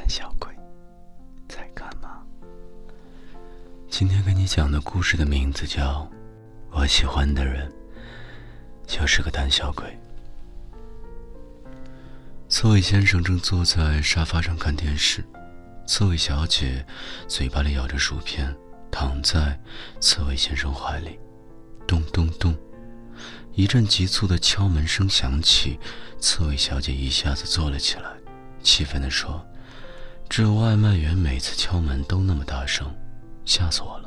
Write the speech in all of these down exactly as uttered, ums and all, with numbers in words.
小鬼在干嘛？今天给你讲的故事的名字叫《我喜欢的人就是个胆小鬼》。刺猬先生正坐在沙发上看电视，刺猬小姐嘴巴里咬着薯片，躺在刺猬先生怀里。咚咚咚，一阵急促的敲门声响起，刺猬小姐一下子坐了起来，气愤地说：这外卖员每次敲门都那么大声，吓死我了。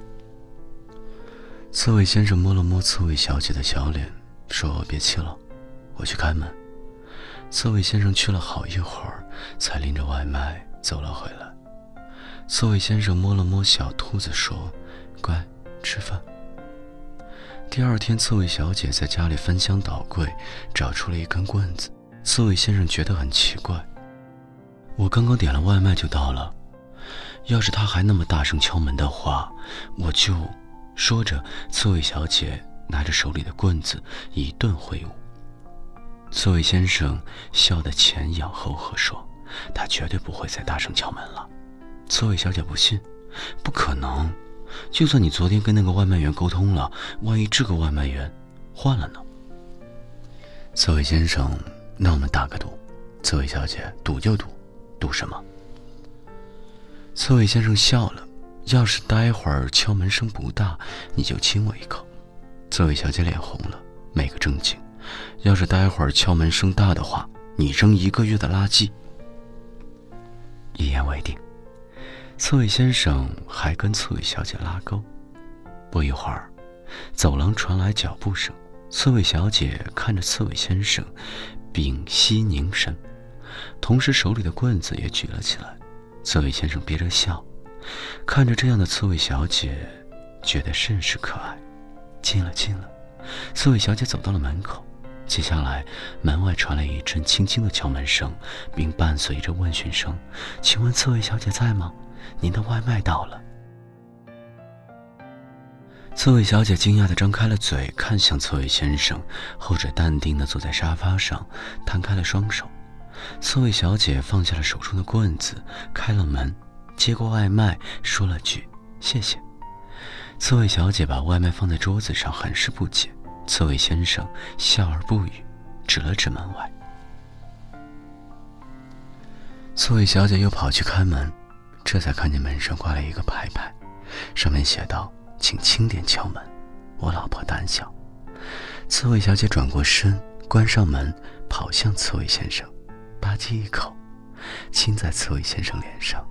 刺猬先生摸了摸刺猬小姐的小脸，说：别气了，我去开门。刺猬先生去了好一会儿，才拎着外卖走了回来。刺猬先生摸了摸小兔子，说：乖，吃饭。第二天，刺猬小姐在家里翻箱倒柜，找出了一根棍子。刺猬先生觉得很奇怪，我刚刚点了外卖就到了，要是他还那么大声敲门的话，我就……说着，刺猬小姐拿着手里的棍子一顿挥舞。刺猬先生笑得前仰后合，说：他绝对不会再大声敲门了。刺猬小姐不信，不可能，就算你昨天跟那个外卖员沟通了，万一这个外卖员换了呢？刺猬先生，那我们打个赌。刺猬小姐，赌就赌，赌什么？刺猬先生笑了，要是待会儿敲门声不大，你就亲我一口。刺猬小姐脸红了，没个正经。要是待会儿敲门声大的话，你扔一个月的垃圾。一言为定。刺猬先生还跟刺猬小姐拉钩。不一会儿，走廊传来脚步声，刺猬小姐看着刺猬先生，屏息凝神，同时手里的棍子也举了起来。刺猬先生憋着笑，看着这样的刺猬小姐，觉得甚是可爱。进了进了，刺猬小姐走到了门口。接下来，门外传来一阵轻轻的敲门声，并伴随着问询声：请问刺猬小姐在吗？您的外卖到了。刺猬小姐惊讶地张开了嘴，看向刺猬先生，后者淡定地坐在沙发上，摊开了双手。刺猬小姐放下了手中的棍子，开了门，接过外卖，说了句谢谢。刺猬小姐把外卖放在桌子上，很是不解。刺猬先生笑而不语，指了指门外。刺猬小姐又跑去开门，这才看见门上挂了一个牌牌，上面写道：请轻点敲门，我老婆胆小。刺猬小姐转过身，关上门，跑向刺猬先生，吧唧一口亲在刺猬先生脸上。